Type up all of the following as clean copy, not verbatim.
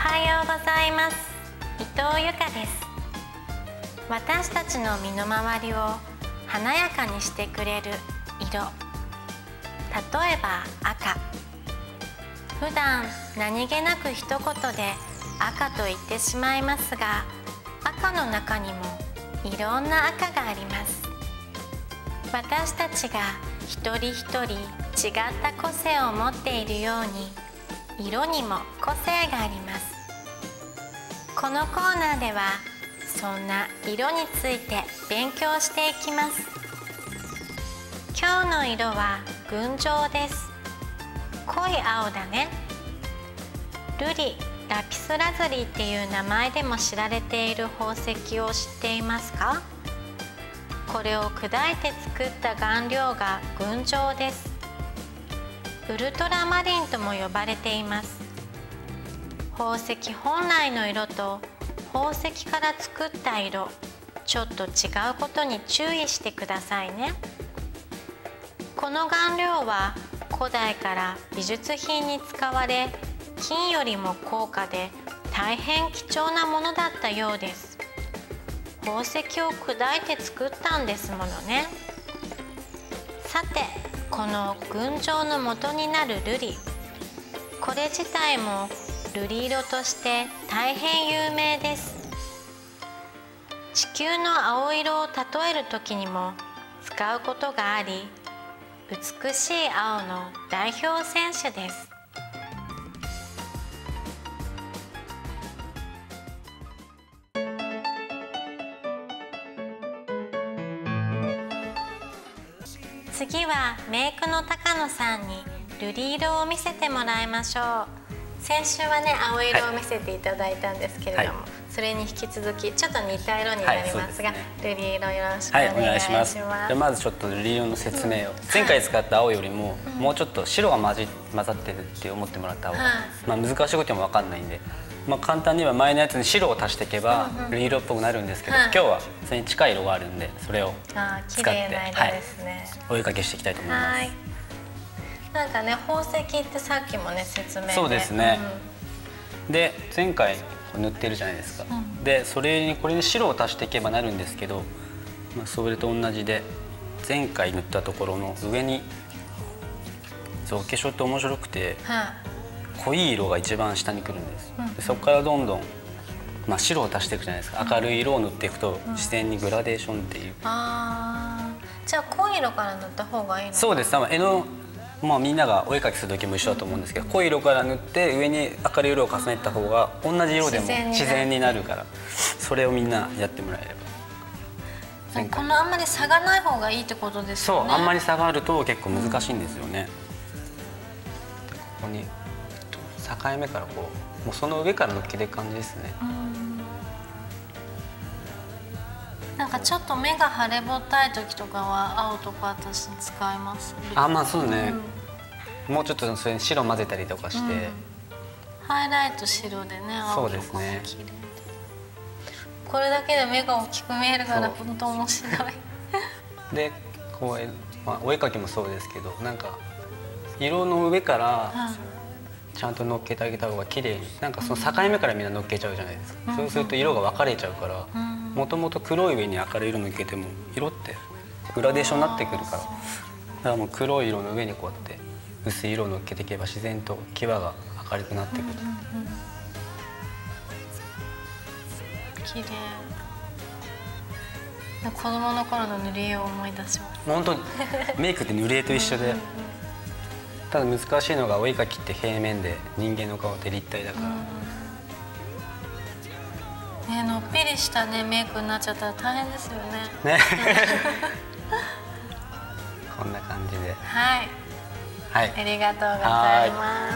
はようございます。伊藤由香です。私たちの身の回りを華やかにしてくれる色、例えば赤。普段何気なく一言で赤と言ってしまいますが、赤の中にもいろんな赤があります。私たちが一人一人違った個性を持っているように、色にも個性があります。このコーナーではそんな色について勉強していきます。今日の色は群青です。濃い青だね。瑠璃、ラピスラズリっていう名前でも知られている宝石を知っていますか？これを砕いて作った顔料が群青です。ウルトラマリンとも呼ばれています。宝石本来の色と宝石から作った色、ちょっと違うことに注意してくださいね。この顔料は古代から美術品に使われ、金よりも高価で大変貴重なものだったようです。宝石を砕いて作ったんですものね。さて、この群青の元になる瑠璃、これ自体も瑠璃色として大変有名です。地球の青色を例える時にも使うことがあり、美しい青の代表選手です。次はメイクの高野さんに瑠璃色を見せてもらいましょう。先週はね、青色を見せていただいたんですけれども、それに引き続きちょっと似た色になりますが、瑠璃色よろしくお願いします。 まずちょっと瑠璃色の説明を、前回使った青よりももうちょっと白が混ざってるって思ってもらった方が、難しいことも分かんないんで、簡単には前のやつに白を足していけば瑠璃色っぽくなるんですけど、今日はそれに近い色があるんで、それを使ってお絵かきしていきたいと思います。 なんかね、宝石ってさっきもね説明で、 そうですね、で前回塗ってるじゃないですか、でそれにこれに白を足していけばなるんですけど、それと同じで前回塗ったところの上に、お化粧って面白くて、濃い色が一番下に来るんです。でそこからどんどん、白を足していくじゃないですか。明るい色を塗っていくと自然にグラデーションっていう。 じゃあ濃い色から塗った方がいいのかな？ そうです。絵のみんながお絵描きする時も一緒だと思うんですけど、濃い色から塗って上に明るい色を重ねた方が同じ色でも自然になるから、それをみんなやってもらえれば。 このあんまり差がない方がいいってことですよね。 そう、あんまり差があると結構難しいんですよね。ここに境目からもうその上からのっけていく感じですね。 なんかちょっと目が腫れぼったい時とかは青とか私使います。 そうね、もうちょっとそれに白混ぜたりとかして、 ハイライト白でね、青とかも綺麗で、これだけで目が大きく見えるから本当面白い。 でお絵描きもそうですけど、なんか色の上からちゃんと乗っけてあげた方が綺麗に、なんかその境目からみんな乗っけちゃうじゃないですか。そうすると色が分かれちゃうから、もともと黒い上に明るい色塗っけても色ってグラデーションになってくるから、だからもう黒い色の上にこうやって薄い色を塗っけていけば自然と際が明るくなってくる。 綺麗。子供の頃の塗り絵を思い出します。 本当にメイクって塗り絵と一緒で、ただ難しいのがお絵描きって平面で、人間の顔って立体だから。 のっぺりしたねメイクになっちゃったら大変ですよね。 こんな感じで。 はい。ありがとうございます。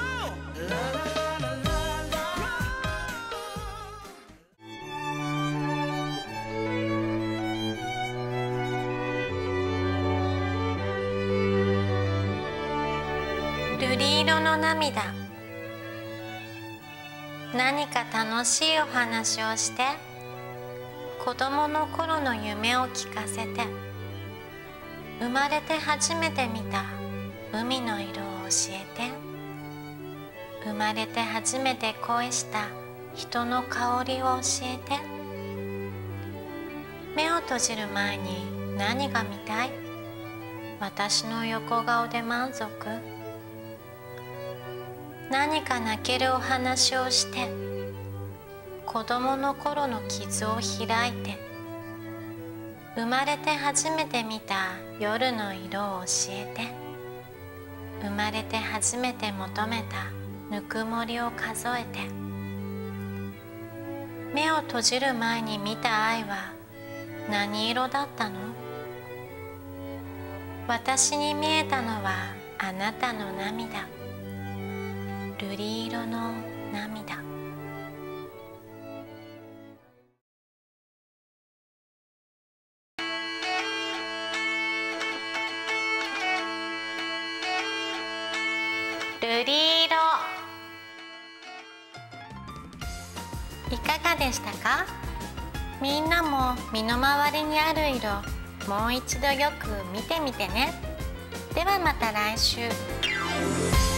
瑠璃色の涙。何か楽しいお話をして、子供の頃の夢を聞かせて、生まれて初めて見た海の色を教えて、 生まれて初めて恋した人の香りを教えて。目を閉じる前に何が見たい？私の横顔で満足？何か泣けるお話をして、子供の頃の傷を開いて、生まれて初めて見た夜の色を教えて、生まれて初めて求めたぬくもりを数えて。目を閉じる前に見た愛は何色だったの？私に見えたのはあなたの涙、瑠璃色の涙。瑠璃色、いかがでしたか？みんなも身の回りにある色、もう一度よく見てみてね。ではまた来週。